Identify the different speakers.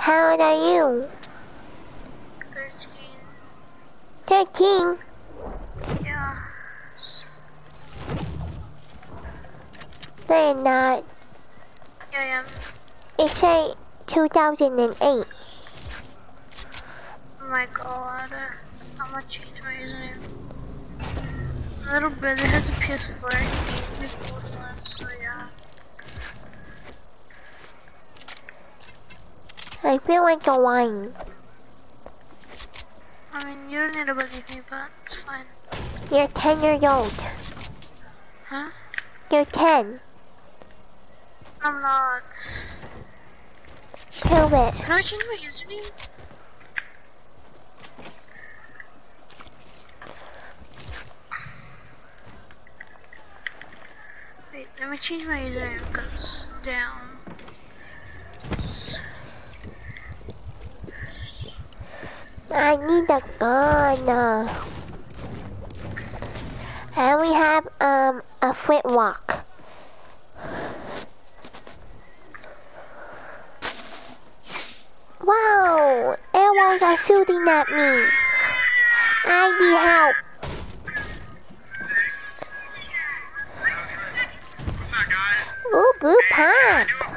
Speaker 1: How old are you?
Speaker 2: 13.
Speaker 1: 13?
Speaker 2: Yeah.
Speaker 1: No, you're not.
Speaker 2: Yeah, I am.
Speaker 1: It said 2008.
Speaker 2: Oh my god. I'm gonna change my username. My little brother has a PS4. He gave me his old one, so yeah.
Speaker 1: I feel like a wine.
Speaker 2: I mean, you don't need to believe me, but it's fine.
Speaker 1: You're 10 years old.
Speaker 2: Huh?
Speaker 1: You're 10.
Speaker 2: I'm not.
Speaker 1: Prove it.
Speaker 2: Can I change my username? Wait, let me change my username because down.
Speaker 1: I need a gun. And we have a flintlock. Wow! Everyone's are shooting at me. I need help. Ooh, blue pump.